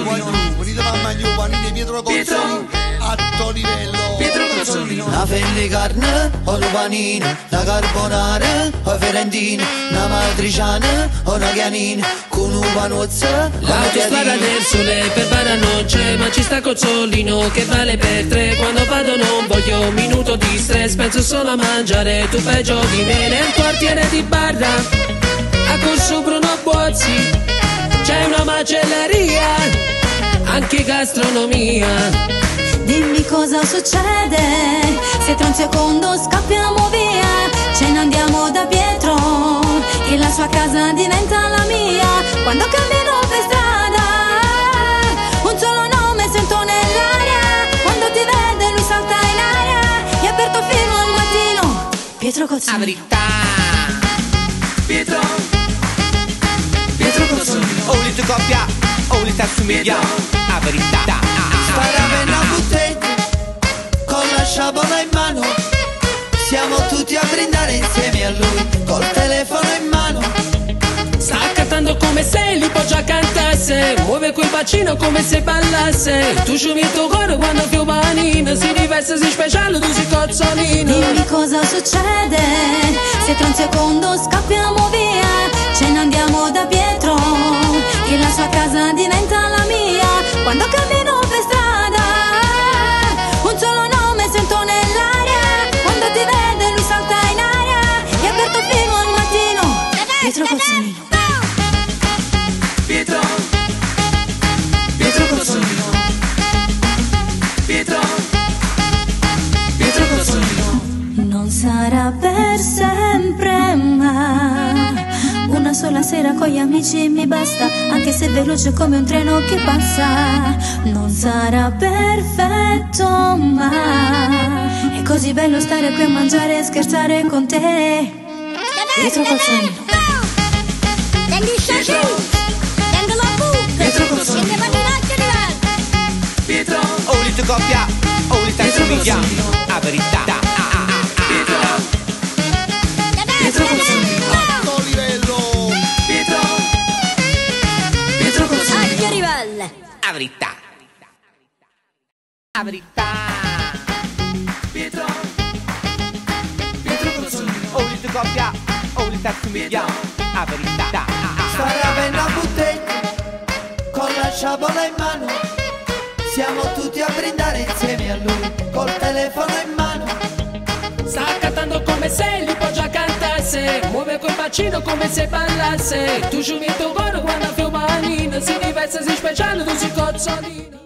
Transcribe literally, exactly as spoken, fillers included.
Guagliù, venite mamma gli upanini, Pietro Cozzolino, alto livello. Pietro Cozzolino. Una fetta di carne o l'upanina, una carbonara o ferentina, una matriciana o una chianina, con un panozza, L'autostrada del sole per Baranoce, ma ci sta Cozzolino che vale per tre. Quando vado non voglio un minuto di stress, penso solo a mangiare, tu peggio di me. Nel quartiere di Barra, a corso Bruno Buozzi, c'è una macelleria, anche gastronomia. Dimmi cosa succede, se tra un secondo scappiamo via, ce ne andiamo da Pietro e la sua casa diventa la mia. Quando cammino per strada, un solo nome sento nell'aria, quando ti vede lui salta in aria, e aperto fino al mattino, Pietro Cozzolino. La verità, Pietro, Pietro Cozzolino. O li tu coppia, o li t'assomiglia, la verità. sparava una bottiglia con la sciabola in mano, siamo tutti a brindare insieme a lui col telefono in mano. Sta cantando come se l'Ippo già cantasse, muove quel bacino come se ballasse, tu sciumi il tuo cuore quando più manina, si riveste, si speciale, tu si Cozzolino. Dimmi cosa succede, se tra un secondo scappiamo via, ce ne andiamo da Pietro e la sua casa diventa la mia. Quando cammino per strada, un solo nome sento nell'aria, quando ti vede lui salta in aria, e aperto fino al mattino, Pietro Cozzolino. Pietro, Pietro Cozzolino. Pietro, Pietro Cozzolino. Non sarà per sempre, ma una sola sera con gli amici mi basta, anche se è veloce come un treno che passa. Non sarà perfetto, ma è così bello stare qui a mangiare e scherzare con te, Pietro Cozzolino. Pietro Cozzolino. Pietro, O li tu coppia, o li t'assomiglia, la verità. Pietro, Pietro Cozzolino. Alto livello. Pietro, Pietro Cozzolino. La verità. La verità. Pietro, Pietro Cozzolino. O li tu coppia, o li t'assomiglia, la verità. Sparava una bottiglia con la sciabola in mano, siamo tutti a brindare insieme a lui col telefono in mano. Sta cantando come se l'Ippo già cantasse, muove quel bacino come se ballasse, tu sciumi il tuo cuore quando più manina, si riveste, si speciale, tu si Cozzolino.